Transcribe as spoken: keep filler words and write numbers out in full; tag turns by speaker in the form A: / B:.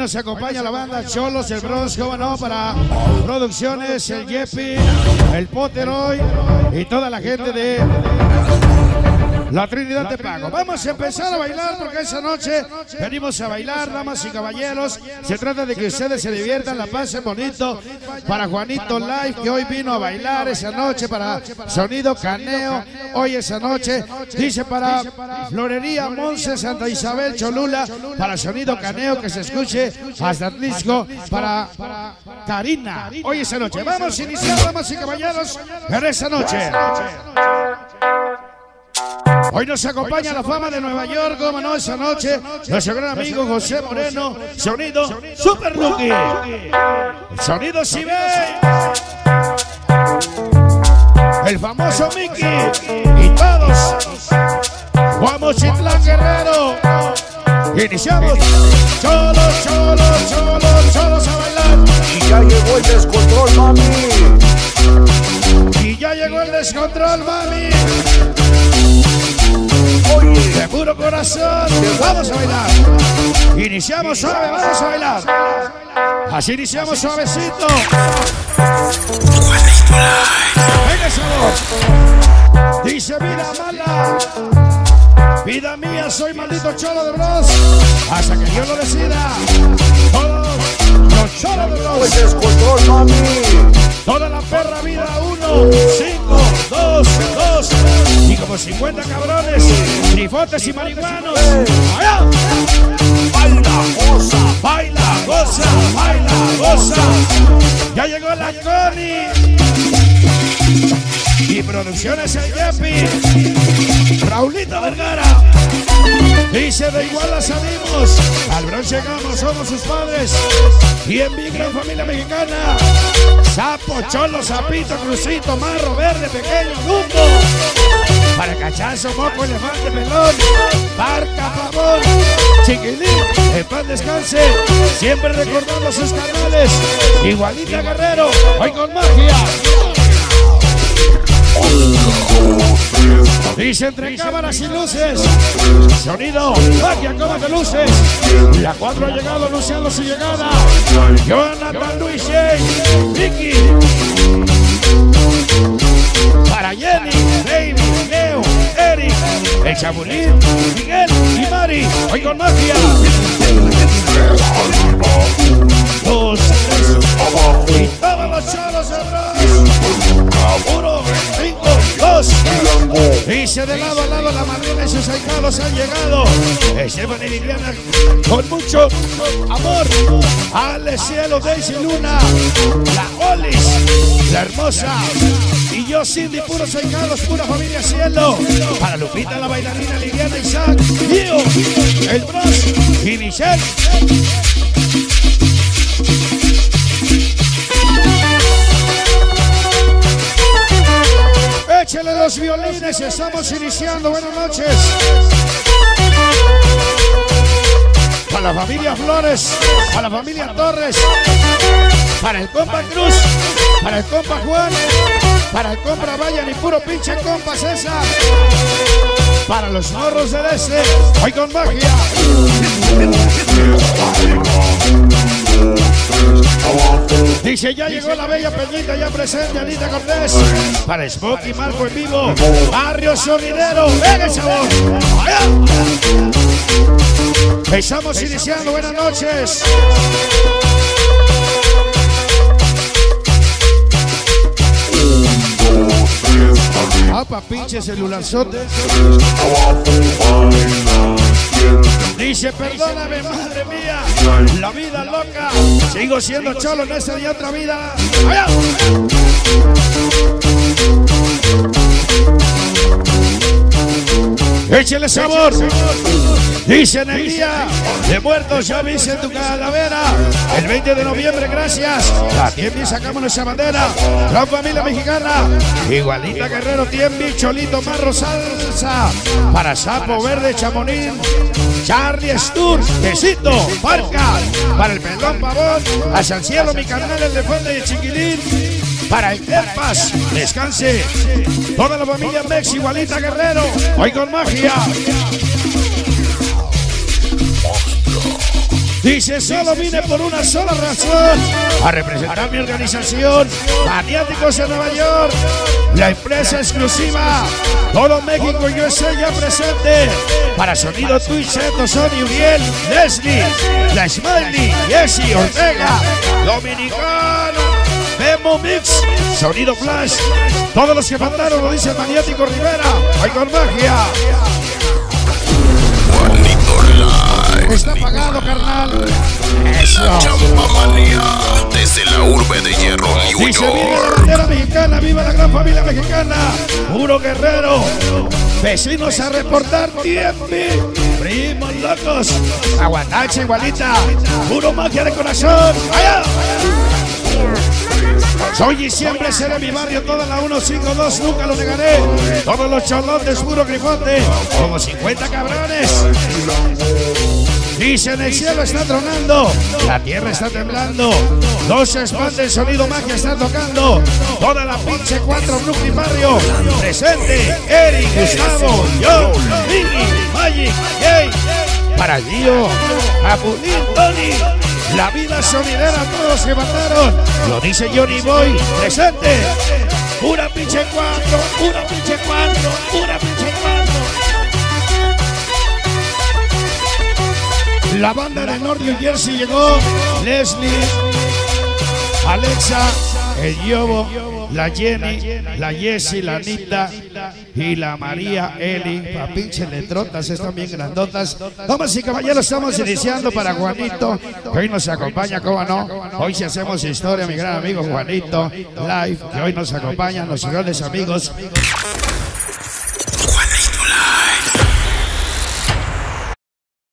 A: nos acompaña la banda Cholos, el Bronx, cómo no, para producciones, el Yepi, el Poteroy y toda la gente de la Trinidad de Pago. Vamos a empezar a bailar porque esa noche venimos a bailar, damas y caballeros. Se trata de que ustedes se diviertan, la pasen bonito. Para Juanito Live, que hoy vino a bailar esa noche, para Sonido Caneo, hoy esa noche. Dice para Florería Monse, Santa Isabel, Cholula, para Sonido Caneo, que se escuche hasta Atlisco, para Karina, hoy esa noche. Vamos a iniciar, damas y caballeros, en esa noche. Hoy nos acompaña la fama de Nueva York, como no, esa noche, nuestro gran amigo José Moreno, Sonido Super Lucky, Sonido Cibey, el famoso Mickey y todos, Juan Mochitlán Guerrero. Iniciamos, cholos, cholos, cholos, cholos a bailar.
B: Y ya llegó el descontrol, mami.
A: Y ya llegó el descontrol, mami.
B: Oye,
A: de puro corazón, vamos a bailar. Iniciamos suave, vamos a bailar. Así iniciamos suavecito. Venga, sabor. Dice vida mala, vida mía, soy maldito cholo de Bronx, hasta que Dios lo decida. Todos los cholos de Bronx.
B: el descontrol, mami.
A: Toda la perra vida, uno, cinco, dos, dos, y como cincuenta cabrones, trifotes y marihuanos. ¡Allá!
B: Baila, goza,
A: Baila, goza, baila, goza. Ya llegó la Connie. Y producciones el Yepi. Raulito Vergara. Dice de Iguala salimos, al Bronx llegamos, somos sus padres. Y en mi gran familia mexicana, Sapo, Cholo, Sapito, Crucito, Marro, Verde, Pequeño, Dumbo. Para Cachazo, Moco, Elefante, Pelón, Barca, Pavón, Chiquilín, en paz descanse. Siempre recordando sus canales. Igualita Guerrero, hoy con magia. Dice entre cámaras y luces, sonido, magia, cómo te luces. La cuatro ha llegado anunciando su llegada. Jonathan, Luis, Vicky. Para Jenny, Baby, Leo, Eric, el Chapulín, Miguel y Mari, hoy con magia. Dos, tres, y todos los cholos de Bronx. Uno, cinco, dos. Dice de lado a lado la madrina y sus ahijados han llegado. Esteban y Viviana con mucho amor. Ale, Cielo, Daisy, Luna, la Olis, la hermosa. Y yo, Cindy, puros ahijados, pura familia Cielo. Para Lupita, la bailarina, Liliana, Isaac, Gio, el Bronx y Michelle. Échale los violines, estamos iniciando. Buenas noches. Para la familia Flores, para la familia Torres, para el compa Cruz, para el compa Juan, para el compa Vayan y puro pinche compa César. Para los morros del este, hoy con magia. Dice ya llegó la bella Peñita, ya presente Anita Cortés. Para Smokey, Marco en vivo, Barrio Sonidero, venga el sabor. ¡Allá! Estamos iniciando, buenas noches. Apa, pinche celularzote. Dice, perdóname, madre mía, la vida loca. Sigo siendo cholo en esta y otra vida. ¡Allá! Échale sabor. Dice en el día de muertos, ya viste tu calavera. El veinte de noviembre, gracias. A Tiembi sacamos nuestra bandera. La familia mexicana. Igualita Guerrero, Tiembi, Cholito, Marro, Salsa. Para Sapo, Verde, Chamonín, Charlie, Stur, Quesito, Parca. Para el Pelón, Pavón. Hacia el cielo, mi carnal, el de Fuente y Chiquilín. Para el Terpas, descanse. Toda la familia Mex, Igualita Guerrero. Hoy con magia. Dice, solo vine por una sola razón, a representar mi organización, Maniáticos en Nueva York, la empresa exclusiva, todo México y U S A ya presente, para sonido Twitch, Zeto, Sony, Uriel, Leslie, La Smiley, Jesse, Ortega, Dominicano, Memo Mix, sonido Flash, todos los que faltaron lo dice Maniático Rivera, hoy con magia. Está pagado, carnal. Eso.
C: Champamanía, desde la urbe de hierro, New
A: Dice, viva la
C: York.
A: bandera mexicana, viva la gran familia mexicana. Puro guerrero. Vecinos a reportar tiempo. Primos locos. Aguantache igualita. Puro magia de corazón. ¡Allá! Soy y siempre seré mi barrio, toda la uno cinco dos, nunca lo negaré. Todos los cholotes, puro grifote, como cincuenta cabrones. Dice, en el cielo está tronando, la tierra está temblando, no se expande el sonido, magia está tocando. Toda la pinche cuatro Brooklyn barrio, presente, Eric, Gustavo, yo, Mini, Magic, Jay, para Gio, Apulín, Tony. La vida sonidera, todos se mataron. Lo dice Johnny Boy, presente. Pura pinche cuatro, pura pinche cuatro, pura pinche cuatro. La banda de North New Jersey llegó. Leslie, Alexa, el Yobo, la Jenny, la Jessie, la Anita y la María Eli. Pa' pinche letrotas, están bien grandotas. Damas y caballeros, estamos iniciando para Juanito, que hoy nos acompaña, cómo no. Hoy sí hacemos historia, mi gran amigo Juanito Live, que hoy nos acompaña, los grandes amigos.